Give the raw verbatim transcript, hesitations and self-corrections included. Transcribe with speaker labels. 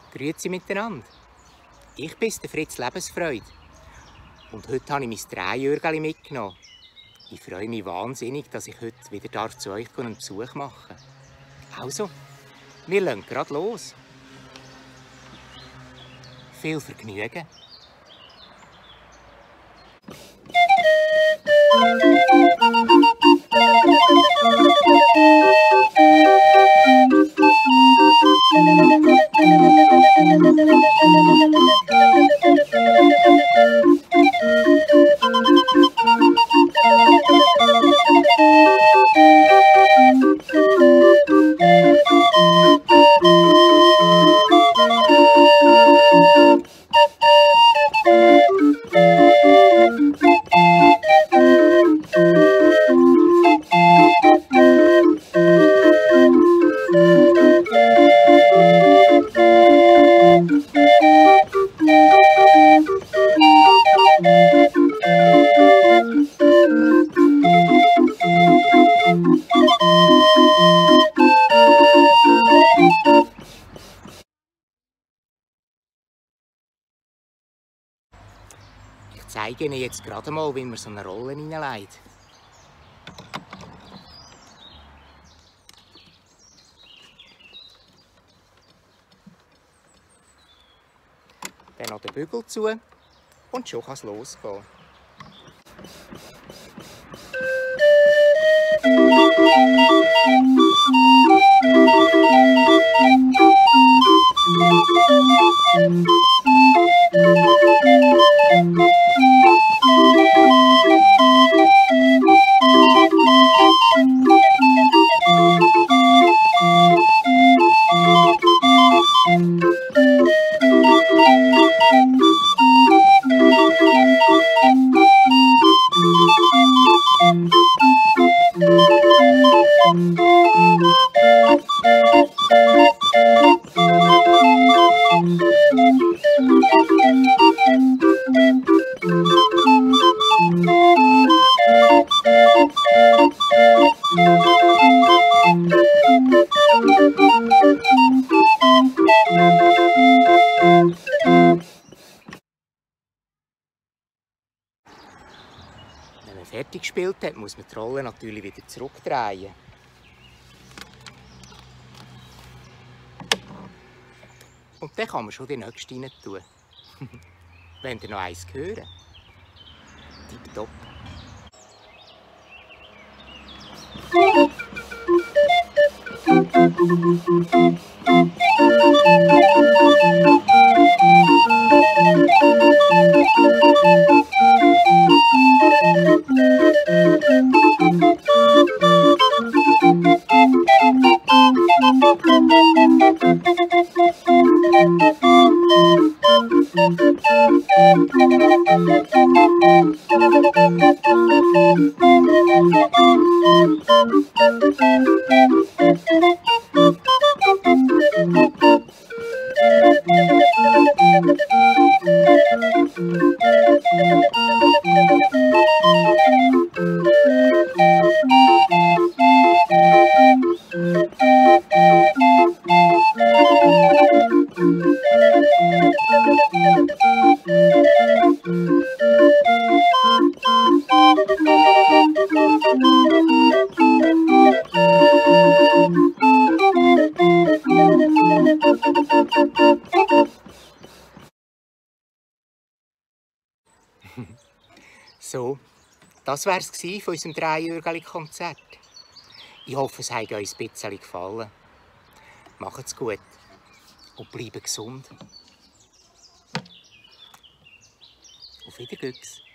Speaker 1: Grüezi miteinander. Ich bin der Fritz Lebensfreude. Und heute habe ich mein Dreijährchen mitgenommen. Ich freue mich wahnsinnig, dass ich heute wieder zu euch einen Besuch machen darf. Also, wir legen gerade los. Viel Vergnügen. Ich zeige Ihnen jetzt gerade mal, wie man so eine Rolle hineinlegt. Dann noch den Bügel zu und schon kann es losgehen. Wenn man fertig gespielt hat, muss man die Rolle natürlich wieder zurückdrehen. Und dann kann man schon die nächste rein tun. Wenn ihr noch eins hören. Tipptopp. So, das war es von unserem Dreijährchen-Konzert. Ich hoffe, es hat euch ein bisschen gefallen. Macht's gut und bleibt gesund. Auf Wiedersehen.